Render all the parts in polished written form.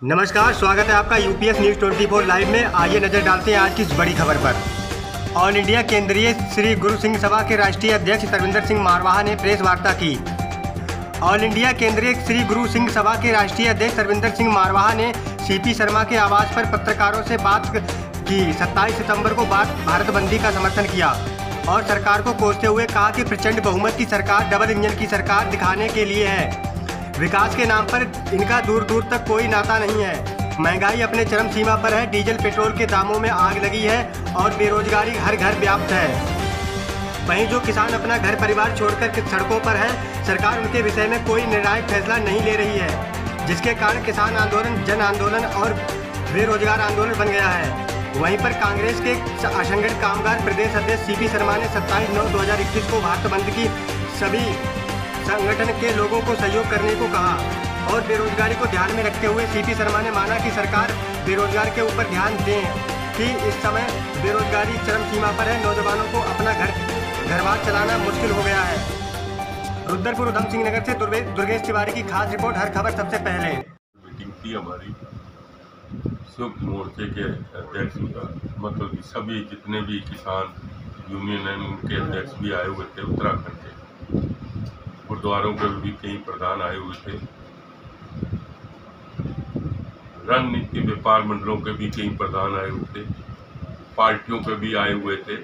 नमस्कार, स्वागत है आपका यूपीएस न्यूज़ 24 लाइव में। आइए नजर डालते हैं आज की इस बड़ी खबर पर। ऑल इंडिया केंद्रीय श्री गुरु सिंह सभा के राष्ट्रीय अध्यक्ष सरविंदर सिंह मारवाहा ने प्रेस वार्ता की। ऑल इंडिया केंद्रीय श्री गुरु सिंह सभा के राष्ट्रीय अध्यक्ष सरविंदर सिंह मारवाहा ने सीपी शर्मा के आवास पर पत्रकारों से बात की। 27 सितंबर को भारत बंदी का समर्थन किया और सरकार को कोसते हुए कहा कि प्रचंड बहुमत की सरकार डबल इंजन की सरकार दिखाने के लिए है। विकास के नाम पर इनका दूर दूर तक कोई नाता नहीं है। महंगाई अपने चरम सीमा पर है, डीजल पेट्रोल के दामों में आग लगी है और बेरोजगारी हर घर व्याप्त है। वहीं जो किसान अपना घर परिवार छोड़कर सड़कों पर है, सरकार उनके विषय में कोई निर्णायक फैसला नहीं ले रही है, जिसके कारण किसान आंदोलन जन आंदोलन और बेरोजगार आंदोलन बन गया है। वहीं पर कांग्रेस के असंगठित कामगार प्रदेश अध्यक्ष सीपी शर्मा ने 27/9/2021 को भारत बंद की सभी संगठन के लोगों को सहयोग करने को कहा और बेरोजगारी को ध्यान में रखते हुए सीपी शर्मा ने माना कि सरकार बेरोजगार के ऊपर ध्यान दें कि इस समय बेरोजगारी चरम सीमा पर है। नौजवानों को अपना घर-बार चलाना मुश्किल हो गया है। रुद्रपुर उधम सिंह नगर से दुर्गेश तिवारी की खास रिपोर्ट। हर खबर सबसे पहले। मीटिंग की हमारी संयुक्त मोर्चे के अध्यक्ष का मतलब सभी जितने भी किसान यूनियन हैं उनके अध्यक्ष भी आए हुए थे। उत्तराखंड के गुरुद्वारों के भी कई प्रधान आए हुए थे। रणनीति व्यापार मंडलों के भी कई प्रधान आए हुए थे। पार्टियों के भी आए हुए थे।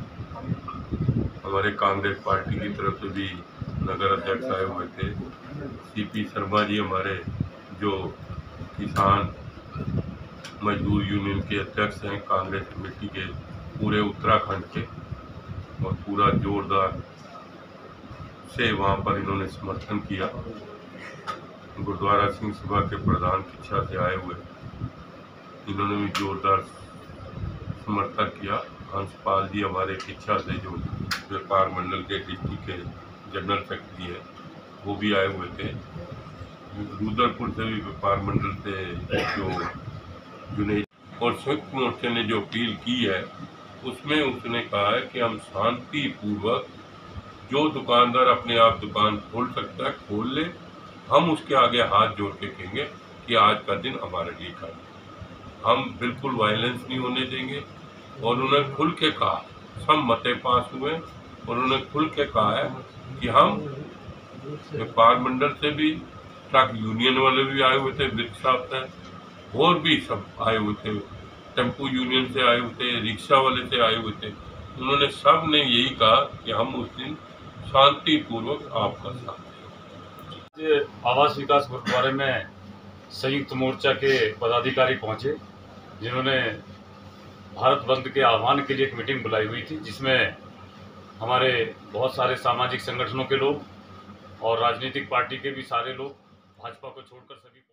हमारे कांग्रेस पार्टी की तरफ से भी नगर अध्यक्ष आए हुए थे। सीपी शर्मा जी हमारे जो किसान मजदूर यूनियन के अध्यक्ष हैं कांग्रेस कमेटी के पूरे उत्तराखंड के, और पूरा जोरदार से वहाँ पर इन्होंने समर्थन किया। गुरुद्वारा सिंह सभा के प्रधान की इच्छा से आए हुए इन्होंने भी जोरदार समर्थन किया। हंसपाल जी हमारे की इच्छा से जो व्यापार मंडल के डिस्ट्रिक्ट के जनरल सेक्रेटरी है वो भी आए हुए थे। रुद्रपुर से भी व्यापार मंडल से जो जुनेद और संयुक्त मोर्चे ने जो अपील की है उसमें उसने कहा है कि हम शांतिपूर्वक जो दुकानदार अपने आप दुकान खोल सकता है खोल ले, हम उसके आगे हाथ जोड़ के कहेंगे कि आज का दिन हमारे लिए कल। हम बिल्कुल वायलेंस नहीं होने देंगे। और उन्हें खुल के कहा, सब मते पास हुए और उन्हें खुल के कहा है कि हम व्यापार मंडल से भी, ट्रक यूनियन वाले भी आए हुए थे, वित्त साहब थे, और भी सब आए हुए थे, टेम्पो यूनियन से आए हुए थे, रिक्शा वाले से आए हुए थे। उन्होंने सब ने यही कहा कि हम उस दिन शांतिपूर्वक आपका साथ। आवास विकास गुरुद्वारे में संयुक्त मोर्चा के पदाधिकारी पहुंचे, जिन्होंने भारत बंद के आह्वान के लिए एक मीटिंग बुलाई हुई थी, जिसमें हमारे बहुत सारे सामाजिक संगठनों के लोग और राजनीतिक पार्टी के भी सारे लोग, भाजपा को छोड़कर सभी